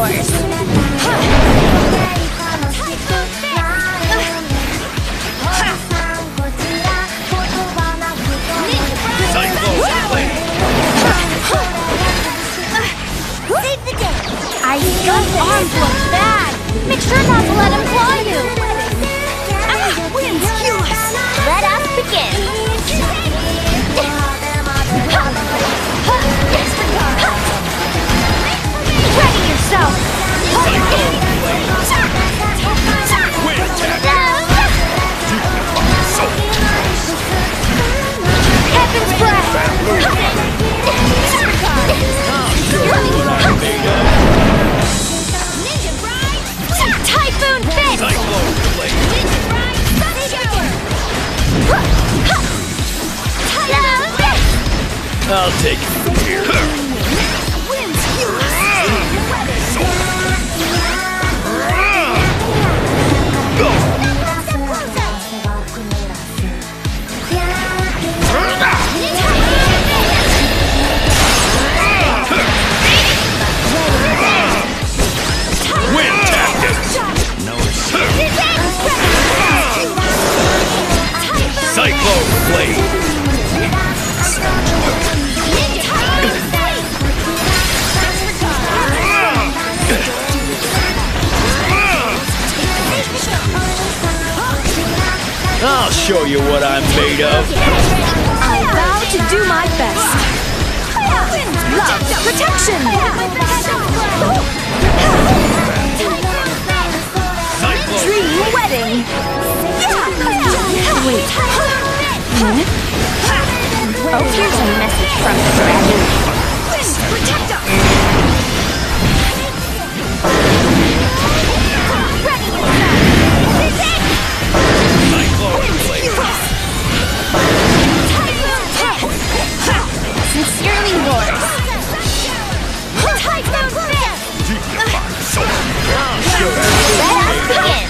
yours! Those arms look bad! Make sure not to let him claw you! Winds, heal us! Let us begin! Ready yourself! Wind attack! Heaven's breath! Typhoon Fist! Cyclone blade! I'll take it from here. Winds, heal us! Wind tactics! Cyclone blade! I'll show you what I'm made of. I vow to do my best. Love, protection! Cyclone Dream wedding! Wait. Oh, here's a message from the dragon. Protect us! Cyclone blade! Sincerely yours. Let us begin.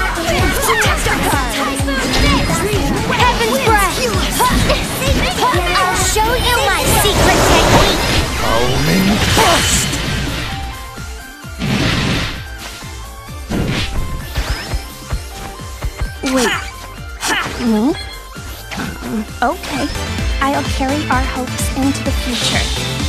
Heaven's breath. I'll show you my secret technique. Howling Frost! Wait. Me? Okay. I'll carry our hopes into the future.